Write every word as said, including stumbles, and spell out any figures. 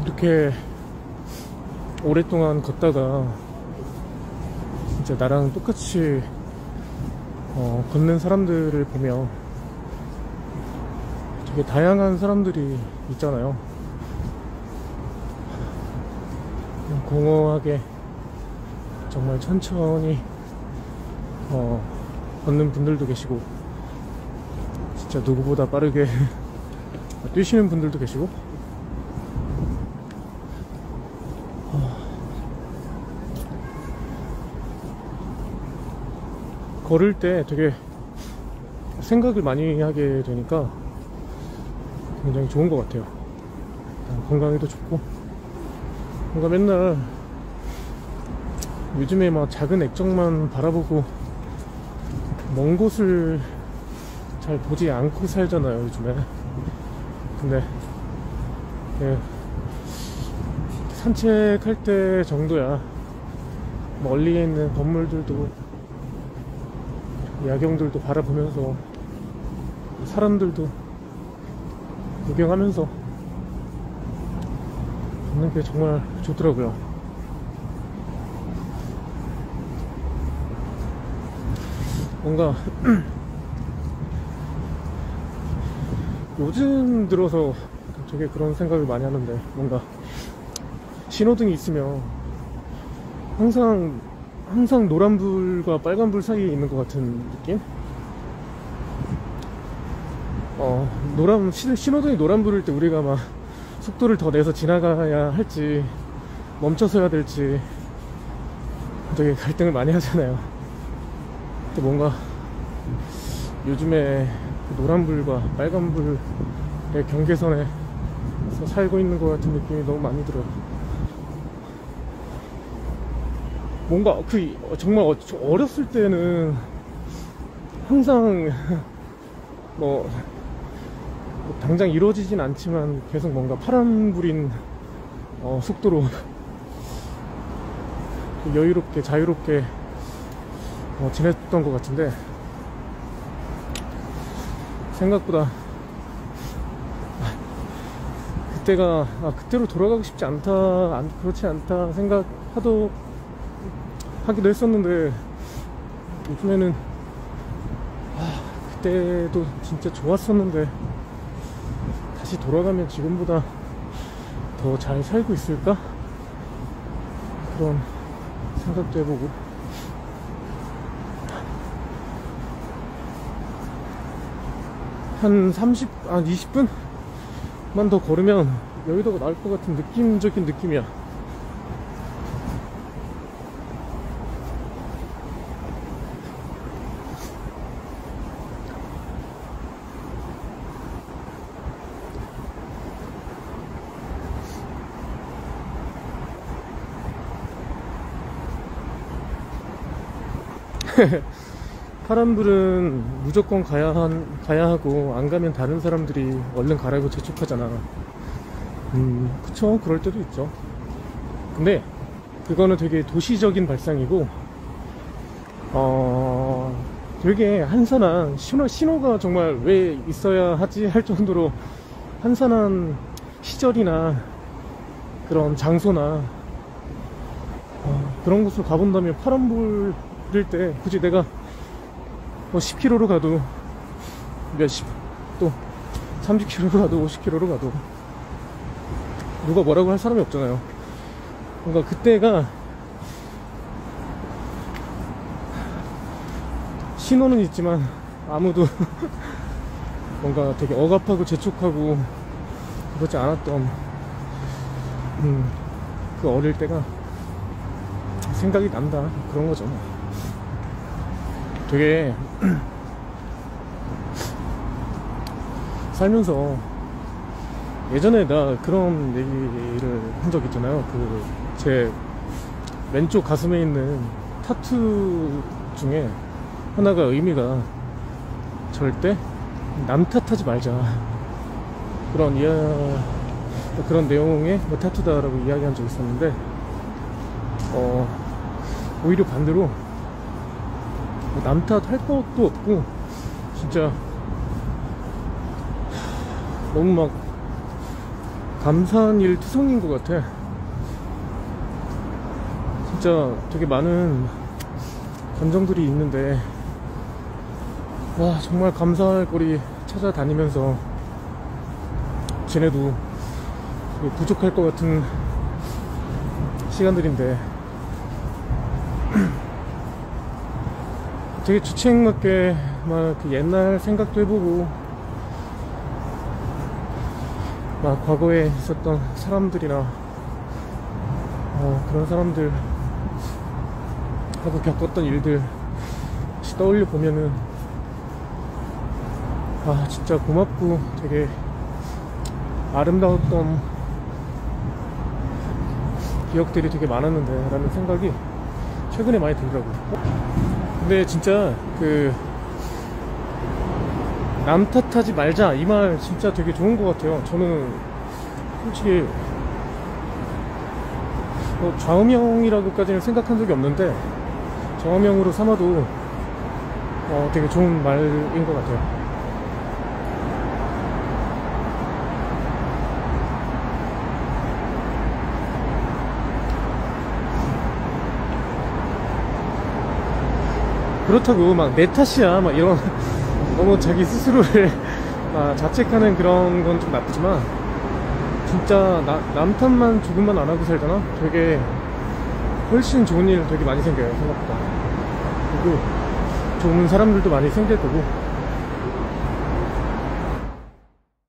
이렇게 오랫동안 걷다가 진짜 나랑 똑같이 어, 걷는 사람들을 보면 되게 다양한 사람들이 있잖아요. 공허하게 정말 천천히 어, 걷는 분들도 계시고, 진짜 누구보다 빠르게 뛰시는 분들도 계시고, 어, 걸을 때 되게 생각을 많이 하게 되니까 굉장히 좋은 것 같아요. 건강에도 좋고, 뭔가 맨날 요즘에 막 작은 액정만 바라보고 먼 곳을 잘 보지 않고 살잖아요, 요즘에. 근데 예, 산책할 때 정도야 멀리에 있는 건물들도 야경들도 바라보면서 사람들도 구경하면서 걷는 게 정말 좋더라고요. 뭔가 요즘 들어서 되게 그런 생각을 많이 하는데, 뭔가 신호등이 있으면 항상 항상 노란불과 빨간불 사이에 있는 것 같은 느낌? 어, 노란, 신호등이 노란불일 때 우리가 막 속도를 더 내서 지나가야 할지 멈춰서야 될지 되게 갈등을 많이 하잖아요. 근데 뭔가 요즘에 노란불과 빨간불의 경계선에 살고 있는 것 같은 느낌이 너무 많이 들어요. 뭔가 그 정말 어렸을 때는 항상 뭐 당장 이루어지진 않지만 계속 뭔가 파란불인 어 속도로 여유롭게 자유롭게 어 지냈던 것 같은데, 생각보다 그때가 아, 그때로 돌아가고 싶지 않다, 안, 그렇지 않다 생각하도 하기도 했었는데, 요즘에는 아, 그때도 진짜 좋았었는데 다시 돌아가면 지금보다 더 잘 살고 있을까? 그런 생각도 해보고, 한 삼십, 아 이십 분만 더 걸으면 여의도가 나올 것 같은 느낌적인 느낌이야. 파란불은 무조건 가야, 한, 가야 하고, 안 가면 다른 사람들이 얼른 가라고 재촉하잖아. 음, 그쵸, 그럴 때도 있죠. 근데 그거는 되게 도시적인 발상이고, 어, 되게 한산한 신호, 신호가 정말 왜 있어야 하지 할 정도로 한산한 시절이나 그런 장소나 어, 그런 곳을 가본다면 파란불일 때 굳이 내가 뭐 십 킬로미터로 가도 몇십, 또 삼십 킬로미터로 가도 오십 킬로미터로 가도 누가 뭐라고 할 사람이 없잖아요. 뭔가 그때가 신호는 있지만 아무도 뭔가 되게 억압하고 재촉하고 그렇지 않았던 음, 그 어릴 때가 생각이 난다, 그런 거죠. 되게 살면서 예전에 나 그런 얘기를 한 적 있잖아요. 그 제 왼쪽 가슴에 있는 타투 중에 하나가 의미가 절대 남 탓하지 말자, 그런 이야 그런 내용의 뭐 타투다라고 이야기한 적이 있었는데, 어 오히려 반대로 남 탓할 것도 없고 진짜 너무 막 감사한 일 투성인 것 같아. 진짜 되게 많은 감정들이 있는데, 와, 정말 감사할 거리 찾아다니면서 쟤네도 부족할 것 같은 시간들인데 되게 주책맞게 막 그 옛날 생각도 해보고, 막 과거에 있었던 사람들이나 어, 그런 사람들 하고 겪었던 일들 다시 떠올려 보면은, 아, 진짜 고맙고 되게 아름다웠던 기억들이 되게 많았는데 라는 생각이 최근에 많이 들더라고요. 근데 진짜 그 남 탓하지 말자 이 말 진짜 되게 좋은 것 같아요. 저는 솔직히 뭐 좌우명이라고까지는 생각한 적이 없는데, 좌우명으로 삼아도 어 되게 좋은 말인 것 같아요. 그렇다고 막 내 탓이야 막 이런 너무 자기 스스로를 아, 자책하는 그런 건 좀 나쁘지만, 진짜 나, 남 탓만 조금만 안 하고 살잖아? 되게 훨씬 좋은 일 되게 많이 생겨요, 생각보다. 그리고 좋은 사람들도 많이 생길 거고.